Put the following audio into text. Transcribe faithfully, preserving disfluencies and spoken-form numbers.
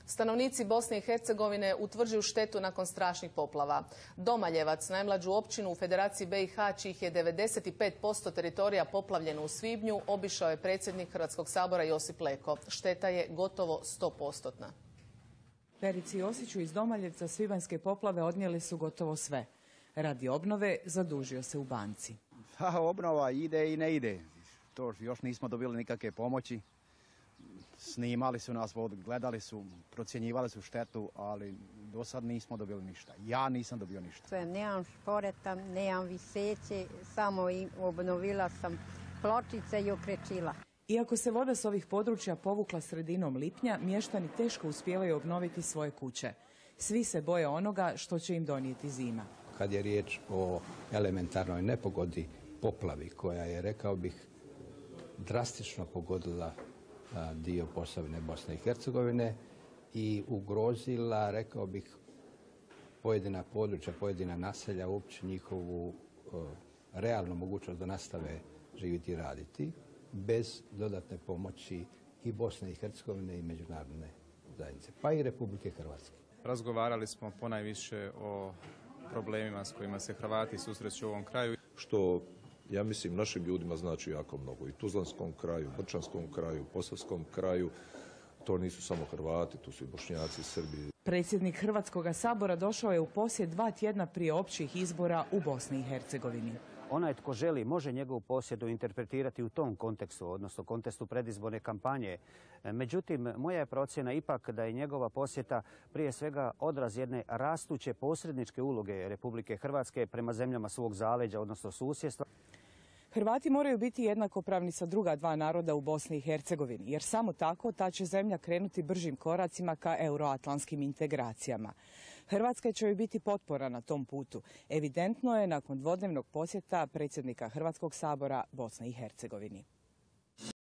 Stanovnici Bosne i Hercegovine utvrđuju štetu nakon strašnih poplava. Domaljevac, najmlađu općinu u Federaciji B i H, čijih je devedeset pet posto teritorija poplavljeno u svibnju, obišao je predsjednik Hrvatskog sabora Josip Leko. Šteta je gotovo sto posto. Perici Josiću iz Domaljevca svibanjske poplave odnijeli su gotovo sve. Radi obnove zadužio se u banci. Ha, obnova ide i ne ide. To još nismo dobili nikakve pomoći. Snimali su nas, gledali su, procjenjivali su štetu, ali do sad nismo dobili ništa. Ja nisam dobio ništa. Nemam šporeta, nemam viseće, samo obnovila sam pločice i okrečila. Iako se voda s ovih područja povukla sredinom lipnja, mještani teško uspijevaju obnoviti svoje kuće. Svi se boje onoga što će im donijeti zima. Kad je riječ o elementarnoj nepogodi, poplavi, koja je, rekao bih, drastično pogodila dio Posavine, Bosne i Hercegovine i ugrozila, rekao bih, pojedina područja, pojedina naselja, uopće njihovu realnu mogućnost da nastave živjeti i raditi, bez dodatne pomoći i Bosne i Hercegovine i međunarodne zajednice, pa i Republike Hrvatske. Razgovarali smo ponajviše o problemima s kojima se Hrvati susreću u ovom kraju. Što, ja mislim, našim ljudima znači jako mnogo. I Tuzlanskom kraju, Brčanskom kraju, Posavskom kraju. To nisu samo Hrvati, tu su i Bošnjaci, Srbi. Predsjednik Hrvatskog sabora došao je u posjet dva tjedna prije općih izbora u Bosni i Hercegovini. Onaj tko želi može njegovu posjedu interpretirati u tom kontekstu, odnosno kontekstu predizborne kampanje. Međutim, moja je procjena ipak da je njegova posjeta prije svega odraz jedne rastuće posredničke uloge Republike Hrvatske prema zemljama svog zaleđa, odnosno susjedstva. Hrvati moraju biti jednakopravni sa druga dva naroda u Bosni i Hercegovini, jer samo tako ta će zemlja krenuti bržim koracima ka euroatlantskim integracijama. Hrvatska će joj biti potpora na tom putu. Evidentno je nakon dvodnevnog posjeta predsjednika Hrvatskog sabora Bosne i Hercegovini.